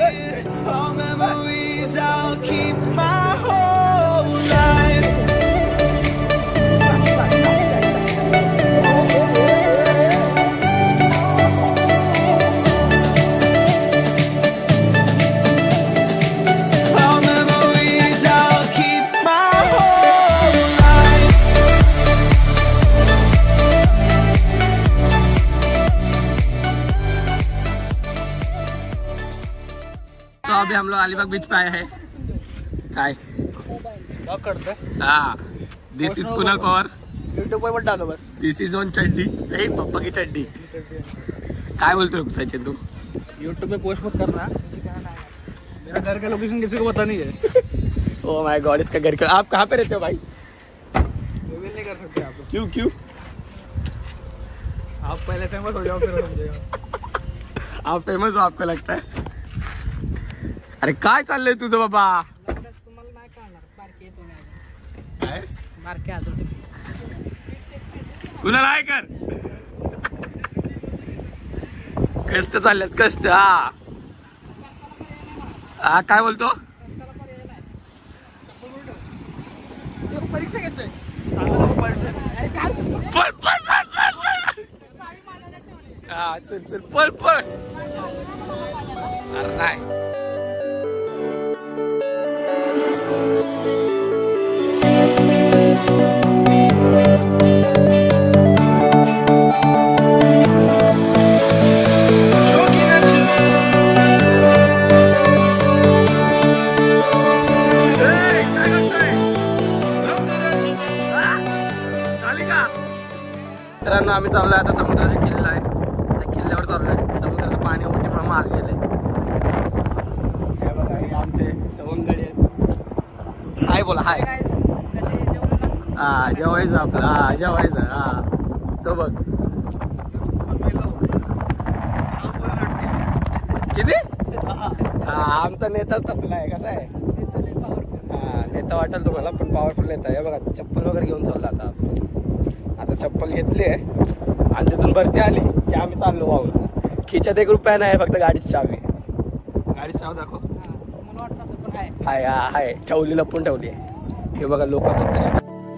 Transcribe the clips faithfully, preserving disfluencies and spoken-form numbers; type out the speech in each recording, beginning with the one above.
All memories I'll keep my whole life. All memories I'll keep my whole life. तो अभी हम लोग Alibag beach पे आए हैं। काय हाँ, this is Kunal Pawar. YouTube पर डालो बस। दिस इज ऑन चड्डी, ए पप्पा की चड्डी। काय बोलते हो सचिन तुम? यूट्यूब में पोस्ट मत करना, मेरा घर का लोकेशन किसी को पता नहीं है। ओह माय गॉड, इसका घर का। आप कहाँ पे रहते हो भाई? रिवील नहीं कर सकते आप। क्यों क्यों? आप पहले फेमस हो जाओ फिर समझेगा। आप फेमस हो आपको लगता है? अरे काय चाललंय तुझं बाबा? कुणाला आहे कर कष्ट चाललेत कष्ट। हा हा काय बोलतो? परीक्षा घेतोय। पळ पळ पळ पळ पळ। हा चल चल पळ पळ। अरे नाही मित्रांनो, आम्ही चाललोय आता समुद्राचा किल्ला आहे, त्या किल्ल्यावर चाललोय। समुद्राचं पाणी मोठे माल गेलंय। हे बघा, हे आमचे सवंगडी आहेत। हाय बोला हाय। हा जेवायचं आपलं, हा जेवायचं। हा तो बघ किती। हा आमचा नेता तसला आहे, कसा आहे? हा नेता वाटेल तुम्हाला, पण पॉवरफुल नेता आहे। बघा चप्पल वगैरे घेऊन चालला आता। आता चप्पल घेतली आहे आणि तिथून भरती आली की आम्ही चाललो वाहून। खिच्यात एक रुपया नाही, फक्त गाडीची चावी। गाडीची चावी दाखव। हाय हा हाय, ठेवली, लपून ठेवली आहे। हे बघा लोक बघ कसे।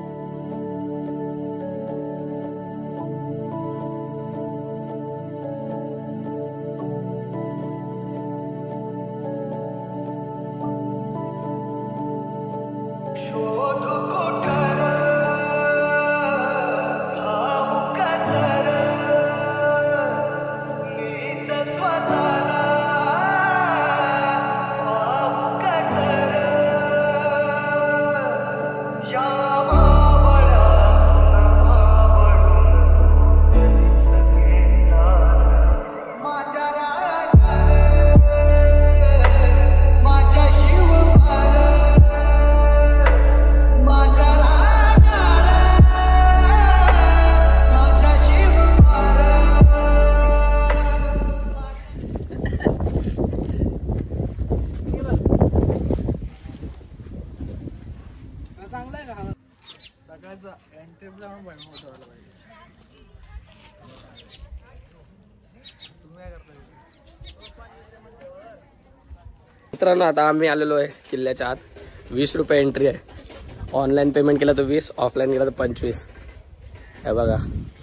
मित्रांनो, आता आम्ही आलेलो आहे किल्ल्याच्या आत। वीस रुपये एंट्री आहे। ऑनलाईन पेमेंट केलं तर वीस, ऑफलाईन केलं तर पंचवीस। हे बघा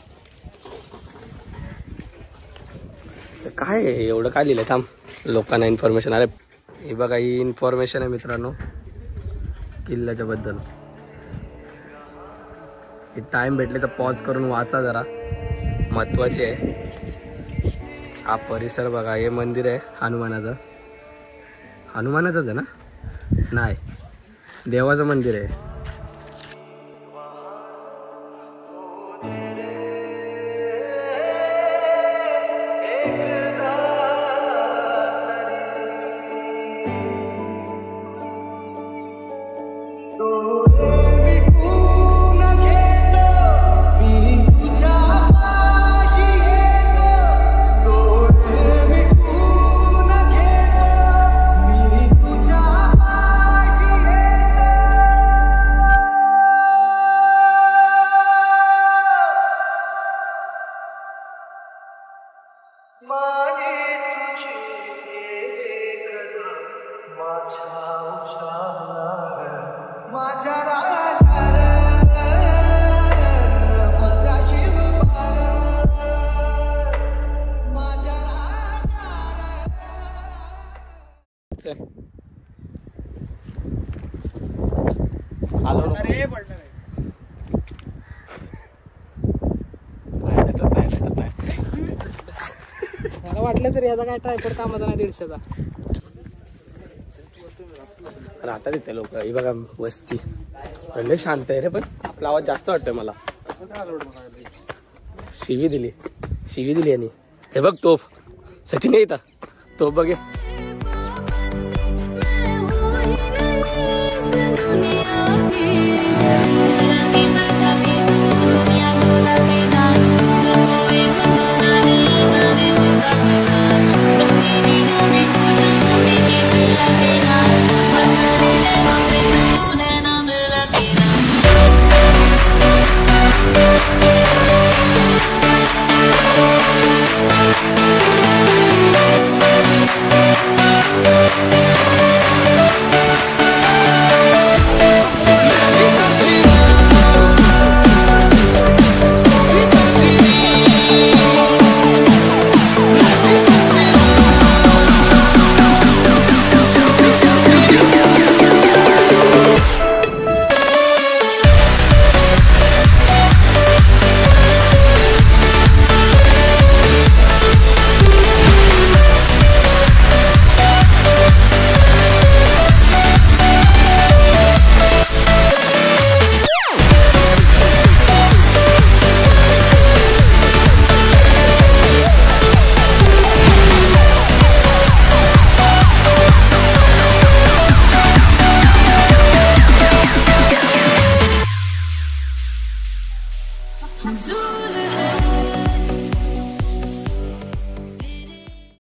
काय एवढं काय लिहिलंय, थांब लोकांना इन्फॉर्मेशन। अरे हे बघा, ही इन्फॉर्मेशन आहे मित्रांनो किल्ल्याच्या बद्दल। टाइम भेटले तर पॉज करून वाचा जरा, महत्वाचे आहे। हा परिसर बघा, हे मंदिर आहे हनुमानाचं। हनुमानाचंच आहे ना? नाही, देवाचं मंदिर आहे। मागे तुझे एक आलो ना. अरे पडलं नाही. मला वाटलं तरी याचा काय ट्रायपॉड कामाचा नाही दीडशेचा. राहतात इथे लोक. ही बघा वस्ती म्हणजे शांत आहे रे, पण आपला आवाज जास्त वाटतोय मला. शिवी दिली शिवी दिली यांनी. हे बघ तोफ सचिन येत तोफ बघे. दुनिया